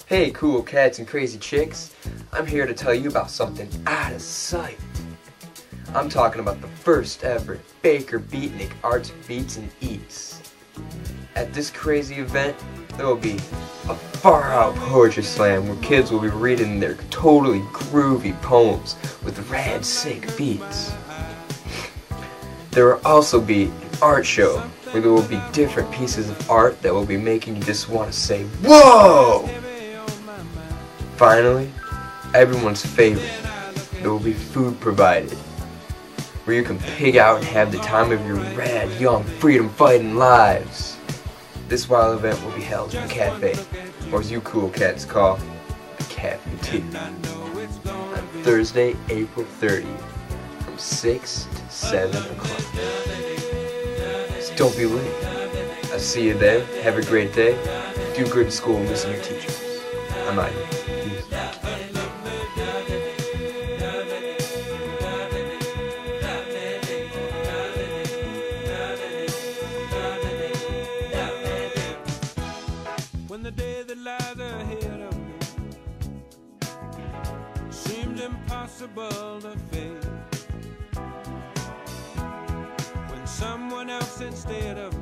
Hey cool cats and crazy chicks, I'm here to tell you about something out of sight. I'm talking about the first ever Baker Beatnik Arts, Beats and Eats. At this crazy event, there will be a far out poetry slam where kids will be reading their totally groovy poems with rad sick beats. There will also be an art show where there will be different pieces of art that will be making you just want to say, whoa! Finally, everyone's favorite, there will be food provided, where you can pig out and have the time of your rad, young, freedom-fighting lives. This wild event will be held in the cafe, or as you cool cats call, the cafeteria, on Thursday, April 30th, from 6 to 7 o'clock. So don't be late. I'll see you there. Have a great day. Do good in school and listen to your teachers. I'm out here. Peace. When the day that lies ahead of me seems impossible to face, when someone else instead of